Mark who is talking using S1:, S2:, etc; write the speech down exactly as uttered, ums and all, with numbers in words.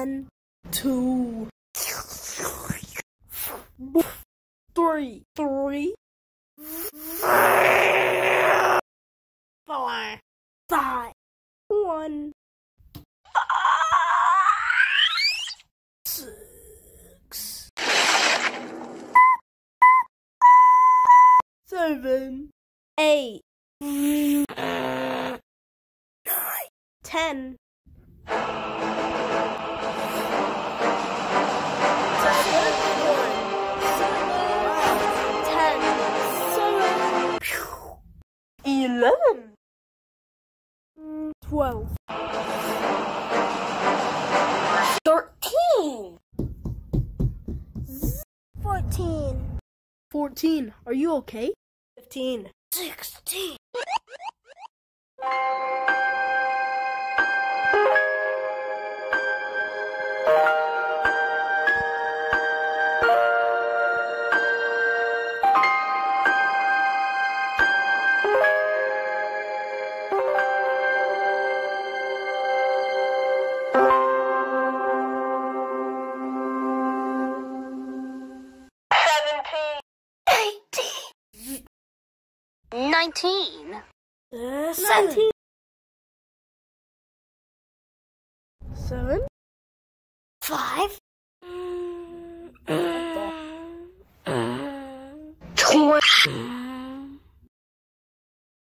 S1: One, two, three, three, four, five, one, six, seven, eight, nine, ten. Eleven, twelve, thirteen, fourteen, fourteen. Are you okay? Fifteen, sixteen.
S2: Nineteen.
S1: Uh, seventeen. Seven.
S2: Five.
S1: Twenty.